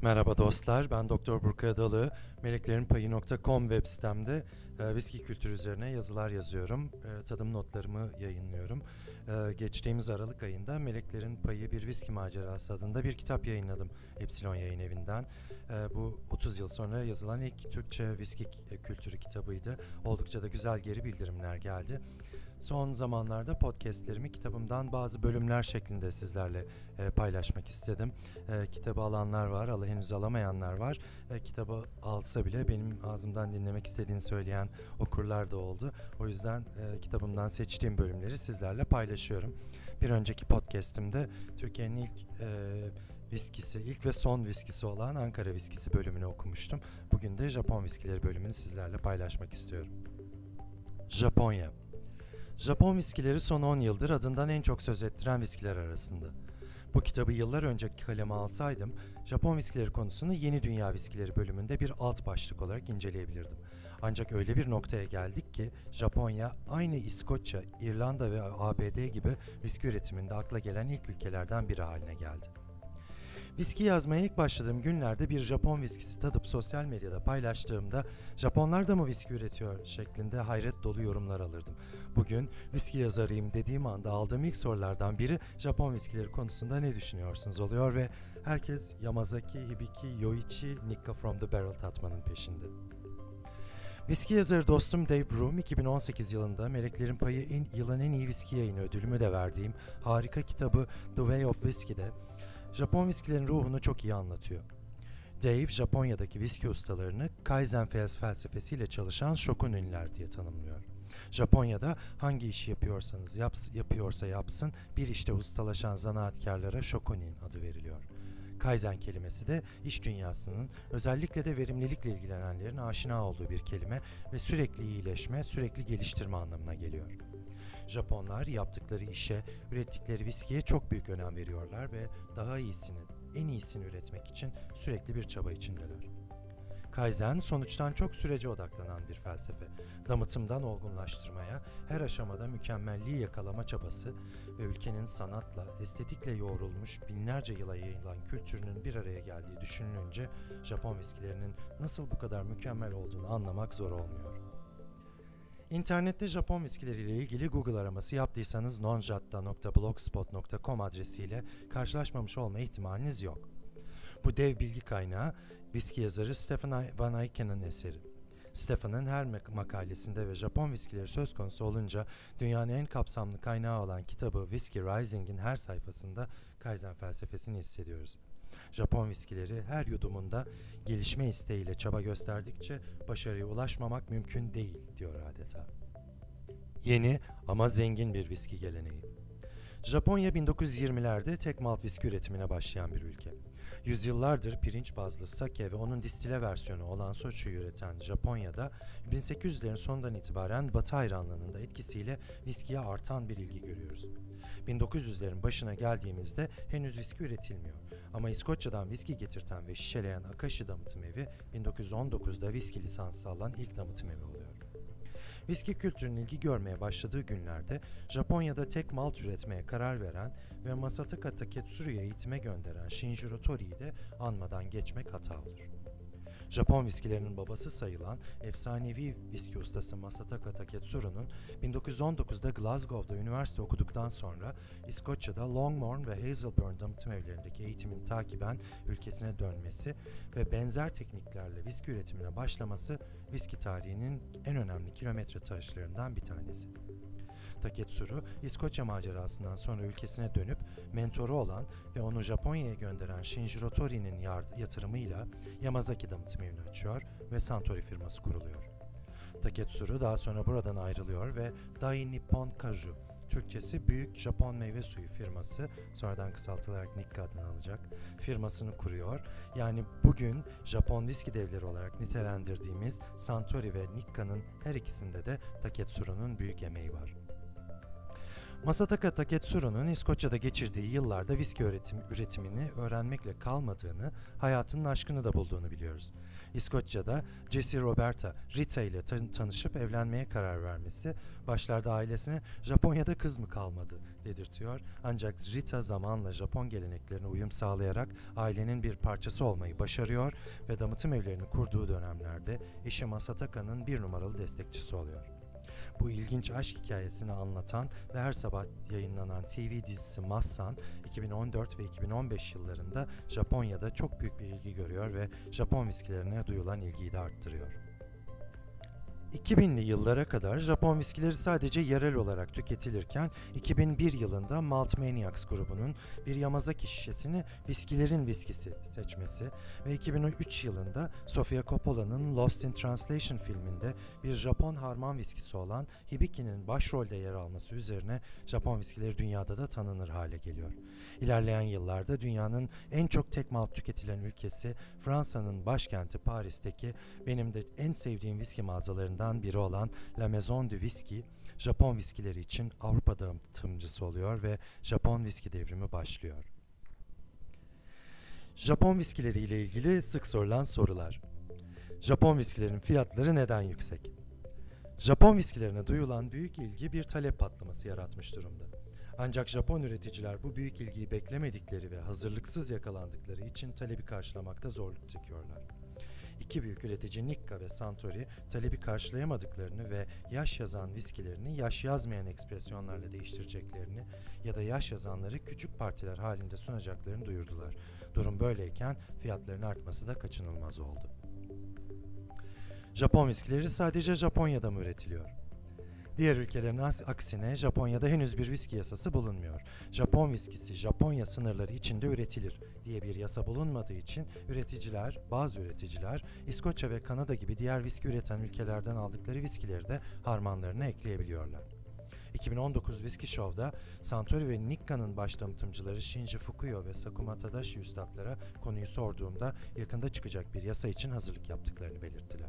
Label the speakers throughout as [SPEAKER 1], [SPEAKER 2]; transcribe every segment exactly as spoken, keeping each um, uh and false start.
[SPEAKER 1] Merhaba dostlar, ben Doktor Burkay Adalı. meleklerinpayı nokta com web sitemde e, viski kültürü üzerine yazılar yazıyorum. E, tadım notlarımı yayınlıyorum. E, geçtiğimiz Aralık ayında Meleklerin Payı Bir Viski Macerası adında bir kitap yayınladım Epsilon Yayın Evi'nden. E, bu otuz yıl sonra yazılan ilk Türkçe viski kültürü kitabıydı. Oldukça da güzel geri bildirimler geldi. Son zamanlarda podcastlerimi kitabımdan bazı bölümler şeklinde sizlerle e, paylaşmak istedim. E, kitabı alanlar var, al henüz alamayanlar var. E, kitabı alsa bile benim ağzımdan dinlemek istediğini söyleyen okurlar da oldu. O yüzden e, kitabımdan seçtiğim bölümleri sizlerle paylaşıyorum. Bir önceki podcastimde Türkiye'nin ilk e, viskisi, ilk ve son viskisi olan Ankara viskisi bölümünü okumuştum. Bugün de Japon viskileri bölümünü sizlerle paylaşmak istiyorum. Japonya. Japon viskileri son on yıldır adından en çok söz ettiren viskiler arasında. Bu kitabı yıllar önce kaleme alsaydım, Japon viskileri konusunu Yeni Dünya Viskileri bölümünde bir alt başlık olarak inceleyebilirdim. Ancak öyle bir noktaya geldik ki Japonya aynı İskoçya, İrlanda ve A B D gibi viski üretiminde akla gelen ilk ülkelerden biri haline geldi. Viski yazmaya ilk başladığım günlerde bir Japon viskisi tadıp sosyal medyada paylaştığımda "Japonlar da mı viski üretiyor?" şeklinde hayret dolu yorumlar alırdım. Bugün viski yazarıyım dediğim anda aldığım ilk sorulardan biri Japon viskileri konusunda ne düşünüyorsunuz oluyor ve herkes Yamazaki, Hibiki, Yoichi, Nikka from the Barrel tatmanın peşinde. Viski yazarı dostum Dave Broom iki bin on sekiz yılında Meleklerin Payı en, yılın en iyi viski yayını ödülümü de verdiğim harika kitabı The Way of Whiskey'de Japon viskilerin ruhunu çok iyi anlatıyor. Dave, Japonya'daki viski ustalarını Kaizen felsefesiyle çalışan shokuninler diye tanımlıyor. Japonya'da hangi işi yapıyorsanız yaps, yapıyorsa yapsın bir işte ustalaşan zanaatkarlara shokunin adı veriliyor. Kaizen kelimesi de iş dünyasının özellikle de verimlilikle ilgilenenlerin aşina olduğu bir kelime ve sürekli iyileşme, sürekli geliştirme anlamına geliyor. Japonlar yaptıkları işe, ürettikleri viskiye çok büyük önem veriyorlar ve daha iyisini, en iyisini üretmek için sürekli bir çaba içindeler. Kaizen sonuçtan çok sürece odaklanan bir felsefe. Damıtımdan olgunlaştırmaya, her aşamada mükemmelliği yakalama çabası ve ülkenin sanatla, estetikle yoğrulmuş binlerce yıla yayılan kültürünün bir araya geldiği düşünülünce Japon viskilerinin nasıl bu kadar mükemmel olduğunu anlamak zor olmuyor. İnternette Japon viskileriyle ilgili Google araması yaptıysanız nonjatta nokta blogspot nokta com adresiyle karşılaşmamış olma ihtimaliniz yok. Bu dev bilgi kaynağı viski yazarı Stefan Van Eyken'in eseri. Stefan'ın her makalesinde ve Japon viskileri söz konusu olunca dünyanın en kapsamlı kaynağı olan kitabı Whiskey Rising'in her sayfasında Kaizen felsefesini hissediyoruz. Japon viskileri her yudumunda gelişme isteğiyle çaba gösterdikçe başarıya ulaşmamak mümkün değil diyor adeta. Yeni ama zengin bir viski geleneği. Japonya bin dokuz yüz yirmilerde tek malt viski üretimine başlayan bir ülke. Yüzyıllardır pirinç bazlı sake ve onun distile versiyonu olan soçuyu üreten Japonya'da bin sekiz yüzlerin sonundan itibaren Batı hayranlığının da etkisiyle viskiye artan bir ilgi görüyoruz. bin dokuz yüzlerin başına geldiğimizde henüz viski üretilmiyor. Ama İskoçya'dan viski getirten ve şişeleyen Akashi Damıtım Evi bin dokuz yüz on dokuzda viski lisansı alan ilk damıtım evi oluyor. Viski kültürünün ilgi görmeye başladığı günlerde Japonya'da tek malt üretmeye karar veren ve Masataka Taketsuru'ya eğitime gönderen Shinjiro Torii'yi de anmadan geçmek hata olur. Japon viskilerinin babası sayılan efsanevi viski ustası Masataka Taketsuru'nun bin dokuz yüz on dokuzda Glasgow'da üniversite okuduktan sonra İskoçya'da Longmorn ve Hazelburn damıtım evlerindeki eğitimini takiben ülkesine dönmesi ve benzer tekniklerle viski üretimine başlaması viski tarihinin en önemli kilometre taşlarından bir tanesi. Taketsuru, İskoçya macerasından sonra ülkesine dönüp mentoru olan ve onu Japonya'ya gönderen Shinjiro Torii'nin yatırımıyla Yamazaki damıtım evini açıyor ve Santori firması kuruluyor. Taketsuru daha sonra buradan ayrılıyor ve Dai Nippon Kaju, Türkçesi Büyük Japon Meyve Suyu firması, sonradan kısaltılarak Nikka adını alacak, firmasını kuruyor. Yani bugün Japon viski devleri olarak nitelendirdiğimiz Santori ve Nikka'nın her ikisinde de Taketsuru'nun büyük emeği var. Masataka Taketsuro'nun İskoçya'da geçirdiği yıllarda viski üretim, üretimini öğrenmekle kalmadığını, hayatının aşkını da bulduğunu biliyoruz. İskoçya'da Jessie Roberta Rita ile tan- tanışıp evlenmeye karar vermesi, başlarda ailesine Japonya'da kız mı kalmadı dedirtiyor. Ancak Rita zamanla Japon geleneklerine uyum sağlayarak ailenin bir parçası olmayı başarıyor ve damıtım evlerini kurduğu dönemlerde eşi Masataka'nın bir numaralı destekçisi oluyor. Bu ilginç aşk hikayesini anlatan ve her sabah yayınlanan T V dizisi Massan, iki bin on dört ve iki bin on beş yıllarında Japonya'da çok büyük bir ilgi görüyor ve Japon viskilerine duyulan ilgiyi de arttırıyor. iki binli yıllara kadar Japon viskileri sadece yerel olarak tüketilirken iki bin bir yılında Malt Maniacs grubunun bir Yamazaki şişesini viskilerin viskisi seçmesi ve iki bin üç yılında Sofia Coppola'nın Lost in Translation filminde bir Japon harman viskisi olan Hibiki'nin başrolde yer alması üzerine Japon viskileri dünyada da tanınır hale geliyor. İlerleyen yıllarda dünyanın en çok tek malt tüketilen ülkesi Fransa'nın başkenti Paris'teki benim de en sevdiğim viski mağazalarından biri olan La Maison du Whisky, Japon viskileri için Avrupa dağıtımcısı oluyor ve Japon viski devrimi başlıyor. Japon viskileri ile ilgili sık sorulan sorular. Japon viskilerin fiyatları neden yüksek? Japon viskilerine duyulan büyük ilgi bir talep patlaması yaratmış durumda. Ancak Japon üreticiler bu büyük ilgiyi beklemedikleri ve hazırlıksız yakalandıkları için talebi karşılamakta zorluk çekiyorlar. İki büyük üretici Nikka ve Suntory talebi karşılayamadıklarını ve yaş yazan viskilerini yaş yazmayan ekspresyonlarla değiştireceklerini ya da yaş yazanları küçük partiler halinde sunacaklarını duyurdular. Durum böyleyken fiyatların artması da kaçınılmaz oldu. Japon viskileri sadece Japonya'da mı üretiliyor? Diğer ülkelerin aksine Japonya'da henüz bir viski yasası bulunmuyor. Japon viskisi Japonya sınırları içinde üretilir diye bir yasa bulunmadığı için üreticiler, bazı üreticiler İskoçya ve Kanada gibi diğer viski üreten ülkelerden aldıkları viskileri de harmanlarına ekleyebiliyorlar. iki bin on dokuz Whisky Show'da Suntory ve Nikka'nın baş damıtımcıları Shinji Fukuyo ve Sakuma Tadashi üstadlara konuyu sorduğumda yakında çıkacak bir yasa için hazırlık yaptıklarını belirttiler.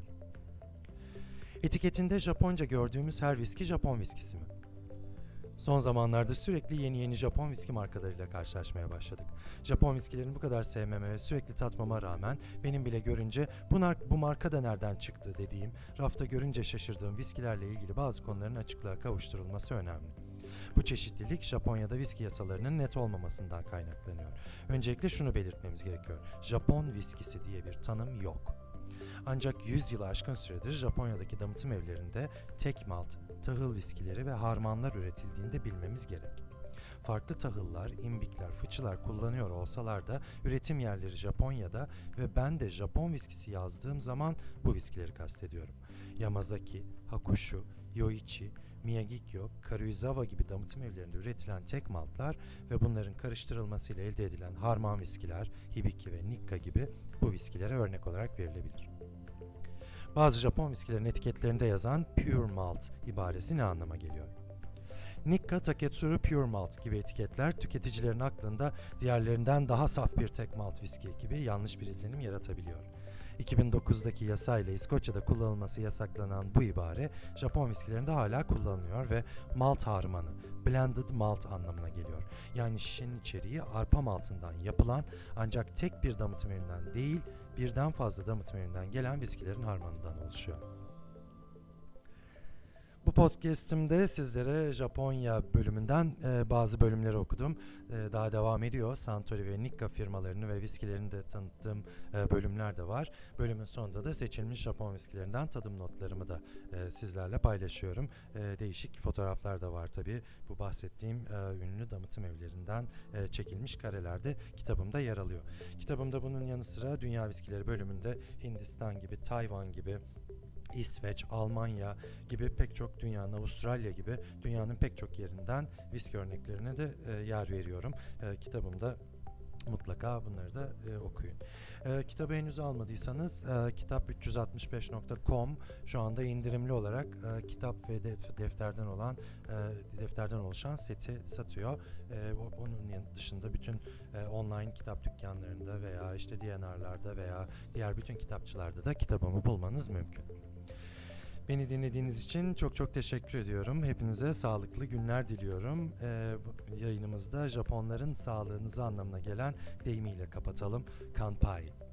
[SPEAKER 1] Etiketinde Japonca gördüğümüz her viski Japon viskisi mi? Son zamanlarda sürekli yeni yeni Japon viski markalarıyla karşılaşmaya başladık. Japon viskilerini bu kadar sevmeme ve sürekli tatmama rağmen benim bile görünce bu, bu marka da nereden çıktı dediğim, rafta görünce şaşırdığım viskilerle ilgili bazı konuların açıklığa kavuşturulması önemli. Bu çeşitlilik Japonya'da viski yasalarının net olmamasından kaynaklanıyor. Öncelikle şunu belirtmemiz gerekiyor. Japon viskisi diye bir tanım yok. Ancak yüz yılı aşkın süredir Japonya'daki damıtım evlerinde tek malt, tahıl viskileri ve harmanlar üretildiğini de bilmemiz gerek. Farklı tahıllar, imbikler, fıçılar kullanıyor olsalar da üretim yerleri Japonya'da ve ben de Japon viskisi yazdığım zaman bu viskileri kastediyorum. Yamazaki, Hakushu, Yoichi, Miyagikyo, Karuizawa gibi damıtım evlerinde üretilen tek maltlar ve bunların karıştırılmasıyla elde edilen harman viskiler, Hibiki ve Nikka gibi bu viskilere örnek olarak verilebilir. Bazı Japon viskilerin etiketlerinde yazan Pure Malt ibaresi ne anlama geliyor? Nikka, Taketsuru Pure Malt gibi etiketler tüketicilerin aklında diğerlerinden daha saf bir tek malt viski gibi yanlış bir izlenim yaratabiliyor. iki bin dokuzdaki yasayla İskoçya'da kullanılması yasaklanan bu ibare Japon viskilerinde hala kullanılıyor ve malt harmanı, blended malt anlamına geliyor. Yani şişenin içeriği arpa maltından yapılan ancak tek bir damıtım evinden değil, birden fazla damıtım evinden gelen viskilerin harmanından oluşuyor. Bu podcast'imde sizlere Japonya bölümünden e, bazı bölümleri okudum. E, daha devam ediyor. Suntory ve Nikka firmalarını ve viskilerini de tanıttığım e, bölümler de var. Bölümün sonunda da seçilmiş Japon viskilerinden tadım notlarımı da e, sizlerle paylaşıyorum. E, değişik fotoğraflar da var tabii. Bu bahsettiğim e, ünlü damıtım evlerinden e, çekilmiş karelerde kitabımda yer alıyor. Kitabımda bunun yanı sıra Dünya Viskileri bölümünde Hindistan gibi, Tayvan gibi, İsveç, Almanya gibi pek çok dünyanın, Avustralya gibi dünyanın pek çok yerinden viski örneklerine de e, yer veriyorum. E, kitabımda mutlaka bunları da e, okuyun. E, kitabı henüz almadıysanız e, kitap üç yüz altmış beş nokta com şu anda indirimli olarak e, kitap ve def- defterden olan e, defterden oluşan seti satıyor. E, onun dışında bütün e, online kitap dükkanlarında veya işte D and R'larda veya diğer bütün kitapçılarda da kitabımı bulmanız mümkün. Beni dinlediğiniz için çok çok teşekkür ediyorum. Hepinize sağlıklı günler diliyorum. Ee, bu yayınımızda Japonların sağlığınızı anlamına gelen deyimiyle kapatalım. Kanpai.